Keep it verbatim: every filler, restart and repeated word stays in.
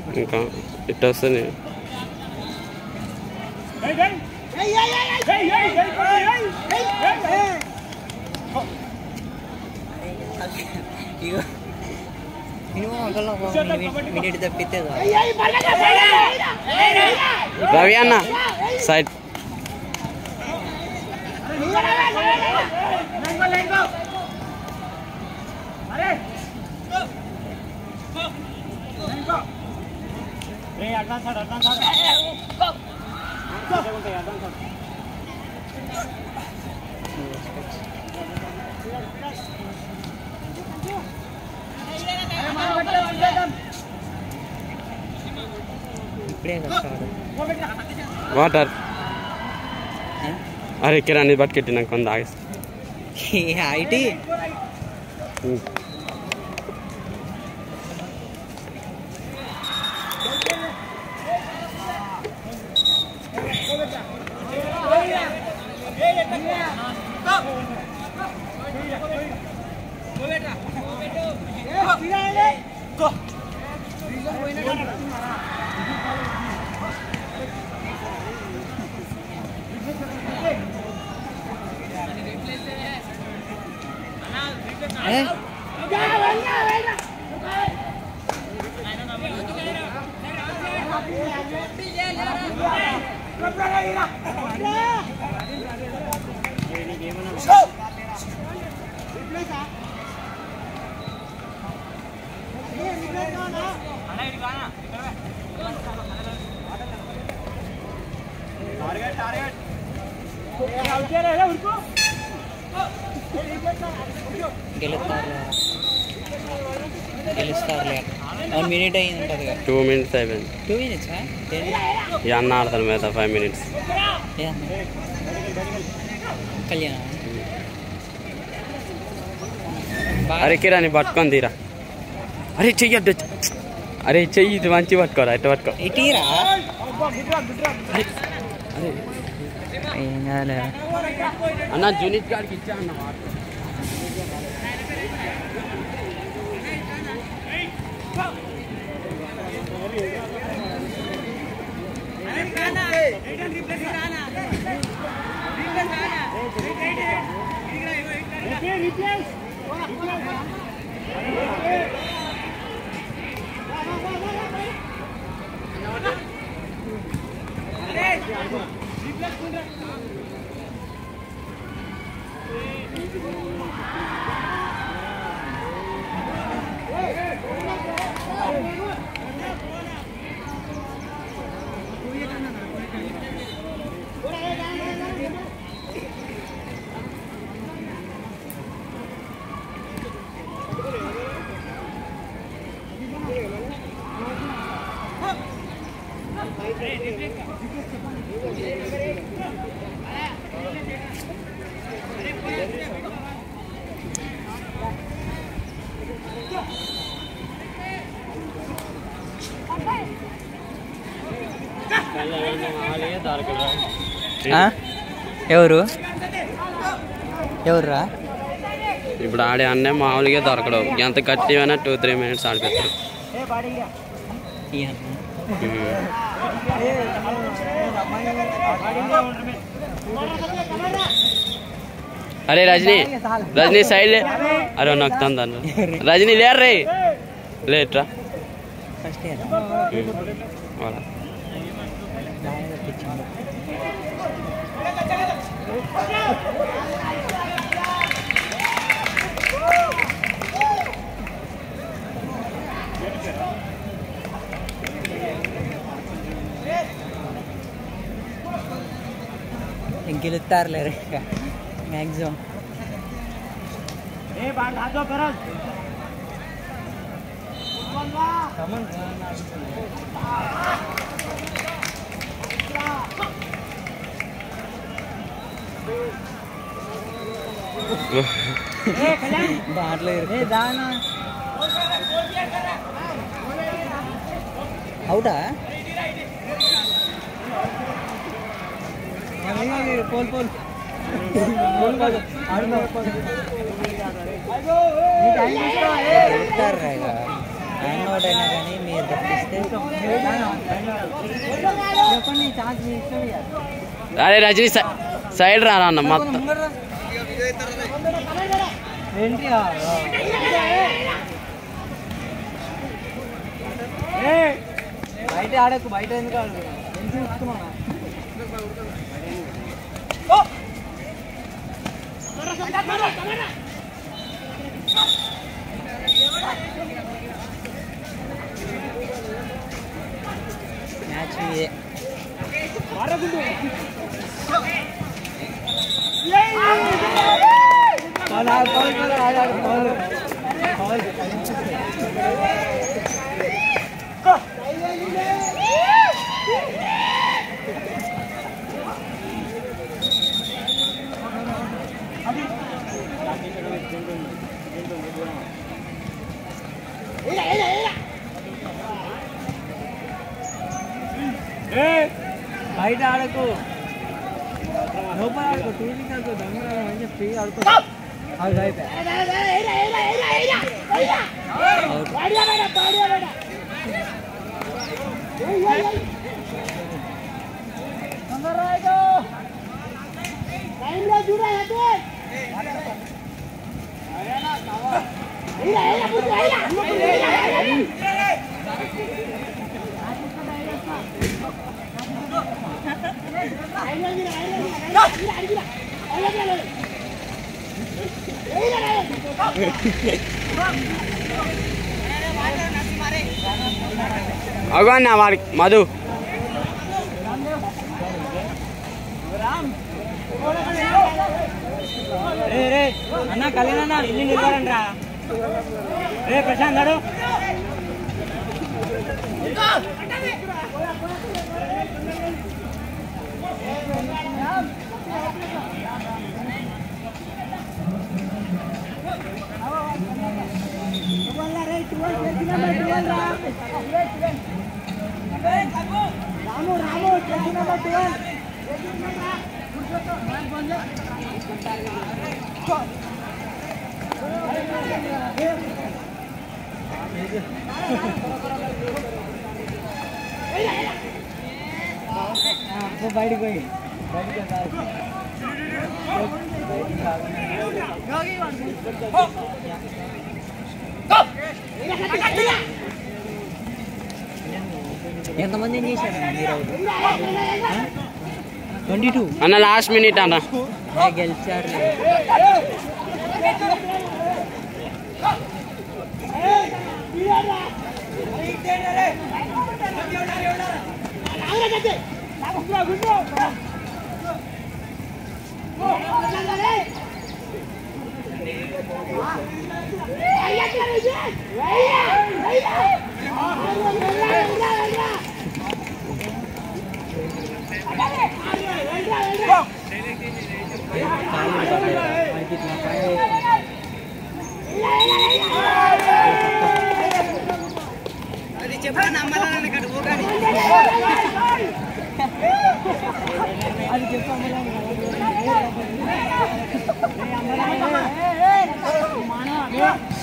ఇంకా ఇట్ట వస్తుంది రవి అన్న సైడ్ వాటర్ అరే కిరాణి పట్టుకెట్టి నాకు కొంత ఆగేస్తా ఐటీ వన్ మినిట్ అయింది ఉంటుంది టూ మినిట్స్ అయిపోయింది టూ మినిట్స్ ఈ అన్న ఆడతాను మిగతా ఫైవ్ మినిట్స్ కళ్యాణ అరే కిరాణి పట్టుకొని తీరా అరే చెయ్యి అడ్డు అరే చెయ్యి ఇది మంచి పట్టుకోరా ఇటు పట్టుకో ఇటీరా ఏం కాలే అన్న జూనిట్ గారికి ఇచ్చా అన్న ఎవరు ఎవర్రా ఇప్పుడు ఆడే అన్నే మామూలుగా దొరకడు ఎంత కట్టివైనా టూ త్రీ మినిట్స్ ఆడిపెట్టారు అరే రజనీ రజనీ సైడ్ లే అరే నొక్కుతాను దాన్ని రజనీ లేరు రే లేట్రా గెలుస్తారులే మ్యాక్సిమం బాట్లో అవుటా పోల్ పోల్ హ్యాంగ్ అవుట్ అయినా కానీ మీరు తప్పిస్తే అరే రజనీ సైడ్ రా అన్న మొత్తం ఏంటి బయట ఆడకు బయట ఎందుకు ఆడుతున్నా మ్యాచ్ ఇదే బయట ఆడకు లోపల ఆడుకో టూరింగ్ ఆడుకో దొంగ అని చెప్పి ఆడుకో అది అగో అన్న వాడి మధు అన్న కలిగిన ఇల్లు నిలబడండి రా రే ప్రశాంత్ గారు రాము రాము బయటికి పోయి బయటికి ఎంతమంది ఏం చేశారు ట్వంటీ టూ అన్న లాస్ట్ మినిట్ అన్న గెలిచారు అది చెప్పండి నమ్మాలని కట్టు పోగాని అది చెప్పాలి మానవ